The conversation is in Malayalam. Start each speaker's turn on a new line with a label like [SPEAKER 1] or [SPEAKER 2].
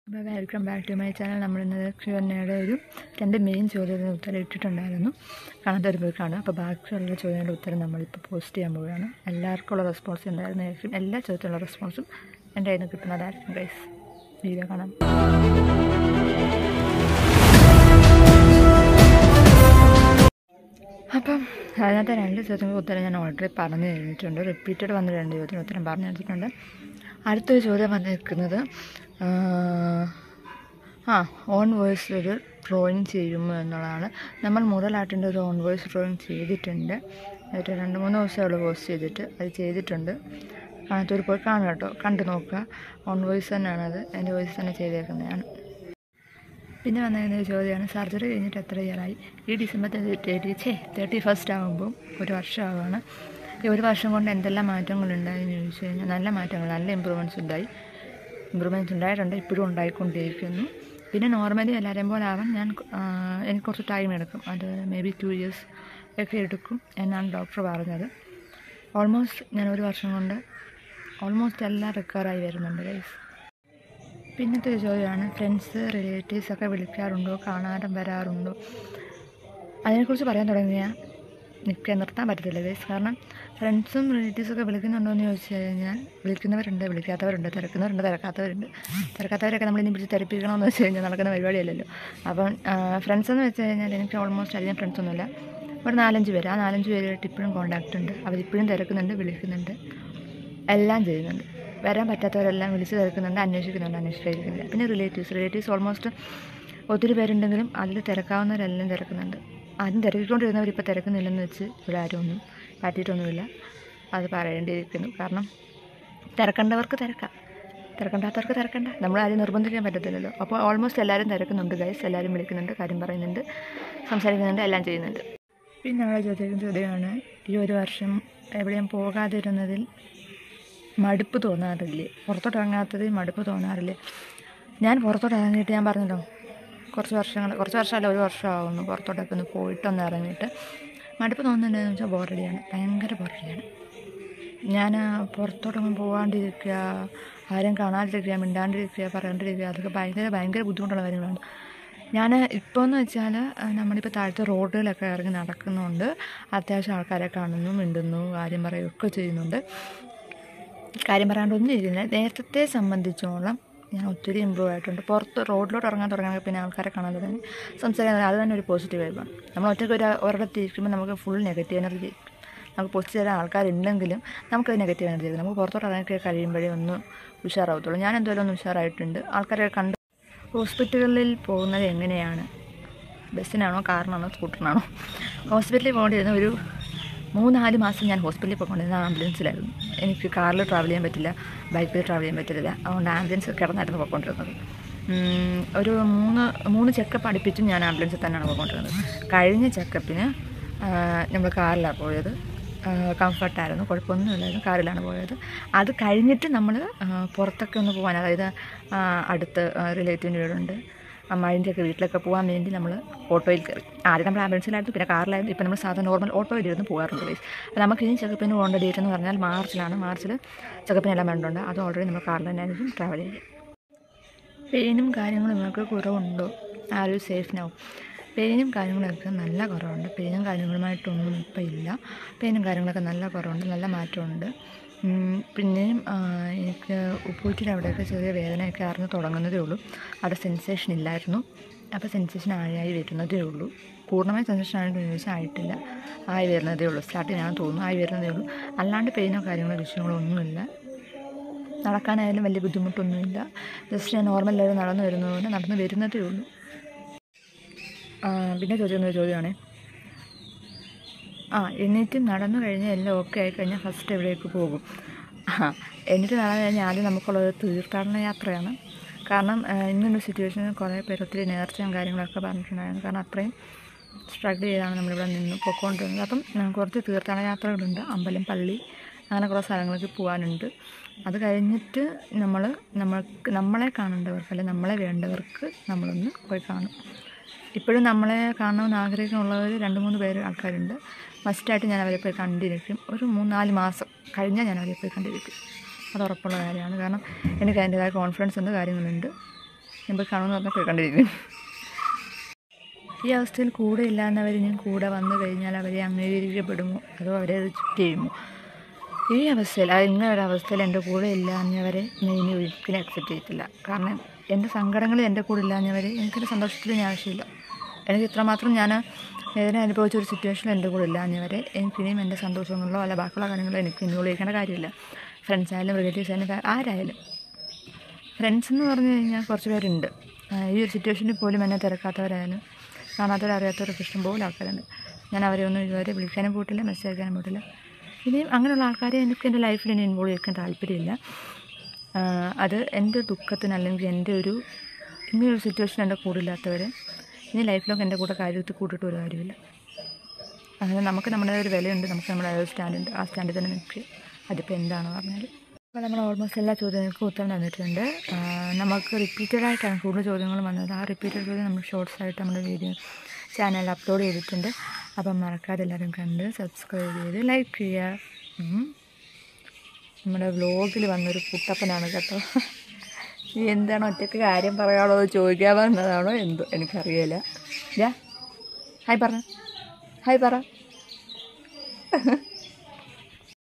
[SPEAKER 1] Welcome back to my channel. നമ്മളിന്ന് Q&Aയുടെ രണ്ട് മെയിൻ ചോദ്യത്തിന് ഉത്തരം ഇട്ടിട്ടുണ്ടായിരുന്നു. കാണാത്തൊരു പോയി കാണുക. അപ്പോൾ ബാക്കിയുള്ള ചോദ്യങ്ങളുടെ ഉത്തരം നമ്മളിപ്പോൾ പോസ്റ്റ് ചെയ്യാൻ പോവുകയാണ്. എല്ലാവർക്കും ഉള്ള റെസ്പോൺസ് ഉണ്ടായിരുന്നായിരിക്കും. എല്ലാ ചോദ്യത്തിലുള്ള റെസ്പോൺസും എൻ്റെ കയ്യിൽ നിന്ന് കിട്ടുന്നതായിരിക്കും. ഗൈസ്, വീഡിയോ കാണാം. അപ്പം അതിനകത്തെ രണ്ട് ചോദ്യങ്ങൾക്ക് ഉത്തരം ഞാൻ ഓൾറെഡി പറഞ്ഞു കഴിഞ്ഞിട്ടുണ്ട്. റിപ്പീറ്റഡ് വന്ന രണ്ട് ചോദ്യത്തിന് ഉത്തരം പറഞ്ഞു തന്നിട്ടുണ്ട്. അടുത്തൊരു ചോദ്യം വന്നിരിക്കുന്നത് ഓൺ വോയിസ് ഒരു ഡ്രോയിങ് ചെയ്യുമോ എന്നുള്ളതാണ്. നമ്മൾ മുതലാട്ടിൻ്റെ ഒരു ഓൺ വോയിസ് ഡ്രോയിങ് ചെയ്തിട്ടുണ്ട്. ഒരു 2-3 ദിവസമുള്ള പോസ്റ്റ് ചെയ്തിട്ട് അത് ചെയ്തിട്ടുണ്ട്. കാണാത്തൊരു പോയി കാണുക കേട്ടോ, കണ്ടു നോക്കുക. ഓൺ വോയിസ് തന്നെയാണത്, എൻ്റെ വോയിസ് തന്നെ ചെയ്തേക്കുന്നതാണ്. പിന്നെ വന്നിരുന്ന ചോദ്യമാണ്, സർജറി കഴിഞ്ഞിട്ട് എത്ര ഇയറായി? ഈ ഡിസംബർ 31 ആകുമ്പോൾ ഒരു വർഷമാവുകയാണ്. ഈ ഒരു വർഷം കൊണ്ട് എന്തെല്ലാം മാറ്റങ്ങളുണ്ടായെന്ന് ചോദിച്ചു കഴിഞ്ഞാൽ നല്ല മാറ്റങ്ങൾ, നല്ല ഇമ്പ്രൂവ്മെൻറ്റ്സ് ഉണ്ടായിട്ടുണ്ട്, ഇപ്പോഴും ഉണ്ടായിക്കൊണ്ടിരിക്കുന്നു. പിന്നെ നോർമലി എല്ലാവരെയും പോലെ ആവാൻ എനിക്ക് കുറച്ച് ടൈം എടുക്കും. അത് മേ ബി 2 years ഒക്കെ എടുക്കും എന്നാണ് ഡോക്ടർ പറഞ്ഞത്. ഓൾമോസ്റ്റ് ഞാൻ ഒരു വർഷം കൊണ്ട് എല്ലാം റിക്കവറായി വരുന്നുണ്ട് ഗൈസ്. പിന്നത്തെ ഒരു ചോദ്യമാണ്, ഫ്രണ്ട്സ് റിലേറ്റീവ്സ് ഒക്കെ വിളിക്കാറുണ്ടോ, കാണാനും വരാറുണ്ടോ? അതിനെക്കുറിച്ച് പറയാൻ തുടങ്ങിയാൽ നിർത്താൻ പറ്റത്തില്ല ഗൈസ്. കാരണം ഫ്രണ്ട്സും റിലേറ്റീവ്സൊക്കെ വിളിക്കുന്നുണ്ടോ എന്ന് ചോദിച്ചു കഴിഞ്ഞാൽ വിളിക്കുന്നവരുണ്ട്, വിളിക്കാത്തവരുണ്ട്, തിരക്കുന്നവരുണ്ട്, തിരക്കാത്തവരൊക്കെ നമ്മളിനി പിടിച്ച് തിരപ്പിക്കണമെന്ന് വെച്ച് കഴിഞ്ഞാൽ നടക്കുന്ന പരിപാടിയല്ലല്ലോ. അപ്പം ഫ്രണ്ട്സ് എന്ന് വെച്ച് കഴിഞ്ഞാൽ എനിക്ക് ഓൾമോസ്റ്റ് അധികം ഫ്രണ്ട്സൊന്നുമില്ല. ഒരു 4-5 പേര്. ആ 4-5 പേരായിട്ട് ഇപ്പോഴും കോൺടാക്റ്റ് ഉണ്ട്. അവരിപ്പോഴും തിരക്കുന്നുണ്ട്, വിളിക്കുന്നുണ്ട്, എല്ലാം ചെയ്യുന്നുണ്ട്. വരാൻ പറ്റാത്തവരെല്ലാം വിളിച്ച് തിരക്കുന്നുണ്ട്, അന്വേഷിക്കുന്നില്ല. പിന്നെ റിലേറ്റീവ്സ് ഓൾമോസ്റ്റ് ഒത്തിരി പേരുണ്ടെങ്കിലും അതിൽ തിരക്കാവുന്നവരെല്ലാം തിരക്കുന്നുണ്ട്. ആദ്യം തിരക്കിക്കൊണ്ടിരുന്നവർ ഇപ്പോൾ തിരക്കുന്നില്ലെന്ന് വെച്ച് ഇവിടെ ആരും ഒന്നും പറ്റിയിട്ടൊന്നുമില്ല. അത് പറയേണ്ടിയിരിക്കുന്നു. കാരണം തിരക്കേണ്ടവർക്ക് തിരക്കാം, തിരക്കേണ്ടാത്തവർക്ക് തിരക്കണ്ട. നമ്മളാരും നിർബന്ധിക്കാൻ പറ്റത്തില്ലല്ലോ. അപ്പോൾ ഓൾമോസ്റ്റ് എല്ലാവരും തിരക്കുന്നുണ്ട് ഗൈസ്. എല്ലാവരും വിളിക്കുന്നുണ്ട്, കാര്യം പറയുന്നുണ്ട്, സംസാരിക്കുന്നുണ്ട്, എല്ലാം ചെയ്യുന്നുണ്ട്. പിന്നെ അവിടെ ചോദ്യമാണ്, ഈ ഒരു വർഷം എവിടെയും പോകാതിരുന്നതിൽ മടുപ്പ് തോന്നാറില്ലേ? പുറത്തോട്ട് ഇറങ്ങാത്തതിൽ മടുപ്പ് തോന്നാറില്ലേ? ഞാൻ പുറത്തോട്ട് ഇറങ്ങിയിട്ട്, ഞാൻ പറഞ്ഞല്ലോ, കുറച്ച് വർഷമല്ല, ഒരു വർഷമാകുന്നു പുറത്തോട്ടൊക്കെ ഒന്ന് പോയിട്ടൊന്ന് ഇറങ്ങിയിട്ട്. മടുപ്പ് തോന്നുന്നുണ്ടെന്ന് വെച്ചാൽ ബോറടിയാണ്, ഭയങ്കര ബോറടിയാണ്. ഞാൻ പുറത്തോട്ടൊന്നും പോകാണ്ടിരിക്കുക, ആരും കാണാണ്ടിരിക്കുക, മിണ്ടാണ്ടിരിക്കുക, പറയാണ്ടിരിക്കുക, അതൊക്കെ ഭയങ്കര ബുദ്ധിമുട്ടുള്ള കാര്യങ്ങളാണ്. ഞാൻ ഇപ്പോൾ എന്ന് വെച്ചാൽ നമ്മളിപ്പോൾ താഴത്തെ റോഡുകളൊക്കെ ഇറങ്ങി നടക്കുന്നുണ്ട്, അത്യാവശ്യം ആൾക്കാരെ കാണുന്നു, മിണ്ടുന്നു, കാര്യം പറയുകയൊക്കെ ചെയ്യുന്നുണ്ട്. കാര്യം പറയാണ്ടൊന്നും ഇരിക്കുന്നില്ല. നേരത്തെ സംബന്ധിച്ചോളം ഞാൻ ഒത്തിരി ഇമ്പ്രൂവ് ആയിട്ടുണ്ട്. പുറത്ത് റോഡിലോട്ട് ഇറങ്ങാൻ തുടങ്ങി, പിന്നെ ആൾക്കാരെ കാണാൻ തുടങ്ങി, സംസാരിക്കാൻ, അത് തന്നെ ഒരു പോസിറ്റീവ് വൈബാണ്. നമ്മൾ ഒറ്റയ്ക്ക് ഒരിടത്ത് ഇരിക്കുമ്പോൾ നമുക്ക് ഫുൾ നെഗറ്റീവ് എനർജി ആയിരിക്കും. നമുക്ക് പോസിറ്റീവ് തരാൻ ആൾക്കാരുണ്ടെങ്കിലും നമുക്കത് നെഗറ്റീവ് എനർജി ആയിരിക്കും. നമുക്ക് പുറത്തോട്ട് ഇറങ്ങി കഴിയുമ്പോഴേ ഒന്ന് ഉഷാറാവത്തുള്ളൂ. ഞാൻ എന്തായാലും ഒന്ന് ഉഷാറായിട്ടുണ്ട്. ആൾക്കാരെ കണ്ട്. ഹോസ്പിറ്റലുകളിൽ പോകുന്നത് എങ്ങനെയാണ്? ബസ്സിനാണോ, കാറിനാണോ, സ്കൂട്ടറിനാണോ? ഹോസ്പിറ്റലിൽ പോകേണ്ടിരുന്ന ഒരു 3-4 മാസം ഞാൻ ഹോസ്പിറ്റലിൽ പോയിക്കൊണ്ടിരുന്ന ആംബുലൻസിലായിരുന്നു. എനിക്ക് കാറിൽ ട്രാവൽ ചെയ്യാൻ പറ്റില്ല, ബൈക്കിൽ ട്രാവൽ ചെയ്യാൻ പറ്റില്ല. അതുകൊണ്ട് ആംബുലൻസ് കിടന്നായിരുന്നു പോയിക്കൊണ്ടിരുന്നത്. ഒരു 3 ചെക്കപ്പ് അടുപ്പിച്ചും ഞാൻ ആംബുലൻസിൽ തന്നെയാണ് പോയിക്കൊണ്ടിരുന്നത്. കഴിഞ്ഞ ചെക്കപ്പിന് നമ്മൾ കാറിലാണ് പോയത്. കംഫർട്ടായിരുന്നു, കുഴപ്പമൊന്നുമില്ലായിരുന്നു, കാറിലാണ് പോയത്. അത് കഴിഞ്ഞിട്ട് നമ്മൾ പുറത്തൊക്കെ ഒന്ന് പോകാൻ, അതായത് അടുത്ത് റിലേറ്റീവിൻ്റെ വീടുണ്ട്, അമ്മായിൻ്റെയൊക്കെ വീട്ടിലൊക്കെ പോകാൻ വേണ്ടി നമ്മൾ ഓട്ടോയിൽ കയറി. ആദ്യം നമ്മൾ ആംബുലൻസിലായിരുന്നു, പിന്നെ കാറിലായിരുന്നു. ഇപ്പോൾ നമ്മൾ സാധാരണ നോർമൽ ഓട്ടോയിലിരുന്ന് പോകാറുണ്ട് ഗൈസ്. അപ്പോൾ നമുക്ക് ഇനി ചെക്കപ്പിന് പോകേണ്ട ഡേറ്റ് എന്ന് പറഞ്ഞാൽ മാർച്ചിൽ ചെക്കപ്പിനെല്ലാം വേണ്ടിട്ടുണ്ട്. അത് ഓൾറെഡി നമ്മൾ കാറിൽ തന്നെയായിരിക്കും ട്രാവൽ ചെയ്യുക. പെയിനും കാര്യങ്ങളും നിങ്ങൾക്ക് കുറവുണ്ടോ? ആരും സേഫിനാവും. പെയിനും കാര്യങ്ങളൊക്കെ നല്ല കുറവുണ്ട്. പെയിനും കാര്യങ്ങളുമായിട്ടൊന്നും ഇപ്പം ഇല്ല. പെയിനും കാര്യങ്ങളൊക്കെ നല്ല കുറവുണ്ട്, നല്ല മാറ്റമുണ്ട്. പിന്നെയും എനിക്ക് ഉപ്പൂറ്റിയുടെ അവിടെയൊക്കെ ചെറിയ വേദനയൊക്കെ അറിഞ്ഞ് തുടങ്ങുന്നതേ ഉള്ളൂ. അവിടെ സെൻസേഷൻ ഇല്ലായിരുന്നു. അപ്പോൾ സെൻസേഷൻ ആയി വരുന്നതേ ഉള്ളൂ. പൂർണ്ണമായി സെൻസേഷൻ ആയിട്ട് ചോദിച്ചാൽ ആയിട്ടില്ല, ആയി വരുന്നതേ ഉള്ളൂ. സ്റ്റാർട്ടിങ്ങാണെന്ന് തോന്നുന്നു, ആയി വരുന്നതേ ഉള്ളൂ. അല്ലാണ്ട് പെയിനോ കാര്യങ്ങളോ വിഷയങ്ങളോ ഒന്നുമില്ല. നടക്കാനായാലും വലിയ ബുദ്ധിമുട്ടൊന്നുമില്ല. ജസ്റ്റ് ഞാൻ നോർമൽ ലെവൽ നടന്നു വരുന്നതേ ഉള്ളൂ. പിന്നെ ചോദ്യമാണേ, എന്നിട്ട് നടന്നു കഴിഞ്ഞാൽ എല്ലാം ഓക്കെ ആയിക്കഴിഞ്ഞാൽ ഫസ്റ്റ് എവിടേക്ക് പോകും? എന്നിട്ട് നടന്നു കഴിഞ്ഞാൽ ആദ്യം നമുക്കുള്ളത് തീർത്ഥാടന യാത്രയാണ്. കാരണം ഇങ്ങനൊരു സിറ്റുവേഷനിൽ കുറേ പേര് ഒത്തിരി നേർച്ചയും കാര്യങ്ങളൊക്കെ പറഞ്ഞിട്ടുണ്ടായിരുന്നു. കാരണം അത്രയും സ്ട്രഗിൾ ചെയ്താണ് നമ്മളിവിടെ നിന്ന് പൊയ്ക്കൊണ്ടിരുന്നത്. അപ്പം കുറച്ച് തീർത്ഥാടന യാത്രകളുണ്ട്, അമ്പലം, പള്ളി, അങ്ങനെ കുറേ സ്ഥലങ്ങൾക്ക് പോകാനുണ്ട്. അത് കഴിഞ്ഞിട്ട് നമ്മളെ കാണേണ്ടവർക്ക്, അല്ലെങ്കിൽ നമ്മളെ വേണ്ടവർക്ക് നമ്മളൊന്ന് പോയി കാണും. ഇപ്പോഴും നമ്മളെ കാണണമെന്ന് ആഗ്രഹിക്കുന്നുള്ളവർ 2-3 പേര് ആൾക്കാരുണ്ട്. മസ്റ്റായിട്ട് ഞാൻ അവരെ പോയി കണ്ടിരിക്കും. ഒരു 3-4 മാസം കഴിഞ്ഞാൽ ഞാൻ അവരെ പോയി കണ്ടിരിക്കും. അത് ഉറപ്പുള്ള കാര്യമാണ്. കാരണം എനിക്ക് അതിൻ്റേതായ കോൺഫിഡൻസ് ഉണ്ട്, കാര്യങ്ങളുണ്ട്. ഞാൻ പോയി കാണുമെന്ന് പറഞ്ഞാൽ കേൾക്കേണ്ടിയിരിക്കും. ഈ അവസ്ഥയിൽ കൂടെ ഇല്ലാന്നവർ ഞാൻ കൂടെ വന്നു കഴിഞ്ഞാൽ അവരെ അംഗീകരിക്കപ്പെടുമോ അതോ അവരെ റിജക്റ്റ് ചെയ്യുമോ? ഈ അവസ്ഥയിൽ ഇങ്ങനെ ഒരു അവസ്ഥയിൽ എൻ്റെ കൂടെ ഇല്ലാഞ്ഞവരെ ഞാൻ ഇനി ഒരിക്കലും അക്സെപ്റ്റ് ചെയ്തിട്ടില്ല. കാരണം എൻ്റെ സങ്കടങ്ങളിൽ എൻ്റെ കൂടെ ഇല്ലാഞ്ഞവരെ എനിക്കെൻ്റെ സന്തോഷത്തിൽ ഞാൻ ആവശ്യമില്ല. എനിക്ക് ഇത്രമാത്രം ഞാൻ വേദന അനുഭവിച്ച ഒരു സിറ്റുവേഷനിൽ എൻ്റെ കൂടെ ഇല്ലാഞ്ഞവരെ എനിക്കിനിയും എൻ്റെ സന്തോഷങ്ങളോ അല്ല ബാക്കിയുള്ള കാര്യങ്ങളോ എനിക്ക് ഇൻവോൾവ് ചെയ്യേണ്ട കാര്യമില്ല. ഫ്രണ്ട്സ് ആയാലും റിലേറ്റീവ്സ് ആയാലും ആരായാലും. ഫ്രണ്ട്സ് എന്ന് പറഞ്ഞു കഴിഞ്ഞാൽ കുറച്ച് പേരുണ്ട്. ഈ ഒരു സിറ്റുവേഷനിൽ പോലും എന്നെ തിരക്കാത്തവരായാലും കാണാത്തവരറിയാത്തവരൊക്കെ ഇഷ്ടംപോലെ ആൾക്കാരുണ്ട്. ഞാൻ അവരെ ഒന്നും ഇതുവരെ വിളിക്കാനും പോയിട്ടില്ല, മെസ്സേജ് അയക്കാനും പോയിട്ടില്ല. ഇനിയും അങ്ങനെയുള്ള ആൾക്കാരെ എനിക്ക് എൻ്റെ ലൈഫിൽ ഇനി ഇൻവോൾവ് ചെയ്യാൻ താല്പര്യമില്ല. അത് എൻ്റെ ദുഃഖത്തിന് അല്ലെങ്കിൽ എൻ്റെ ഒരു ഇങ്ങനൊരു സിറ്റുവേഷൻ എൻ്റെ കൂടെ ഇല്ലാത്തവരെ ഇനി ലൈഫിലൊക്കെ എൻ്റെ കൂടെ കാര്യത്തിൽ കൂട്ടിയിട്ട് ഒരു കാര്യമില്ല. അങ്ങനെ നമുക്ക് നമ്മുടെ ഒരു വിലയുണ്ട്, നമുക്ക് നമ്മുടെ ഒരു സ്റ്റാൻഡുണ്ട്. ആ സ്റ്റാൻഡിൽ തന്നെ നിൽക്കുക. അതിപ്പോൾ എന്താണെന്ന് പറഞ്ഞാൽ അപ്പോൾ നമ്മൾ ഓൾമോസ്റ്റ് എല്ലാ ചോദ്യങ്ങൾക്കും ഉത്തരം തന്നിട്ടുണ്ട്. നമുക്ക് റിപ്പീറ്റഡായിട്ടാണ് കൂടുതൽ ചോദ്യങ്ങൾ വന്നത്. ആ റിപ്പീറ്റഡ് ചോദ്യം നമ്മൾ ഷോർട്സായിട്ട് നമ്മുടെ വീഡിയോ ചാനലിൽ അപ്ലോഡ് ചെയ്തിട്ടുണ്ട്. അപ്പം മറക്കാതെ എല്ലാവരും കണ്ട് സബ്സ്ക്രൈബ് ചെയ്ത് ലൈക്ക് ചെയ്യുക. നമ്മുടെ വ്ലോഗിൽ വന്നൊരു കുട്ടപ്പനാണ് കേട്ടോ. നീ എന്താണ് ഒറ്റയ്ക്ക് കാര്യം പറയാളോ ചോദിക്കാൻ വന്നതാണോ എന്തോ എനിക്കറിയില്ല. ഹായ് പറ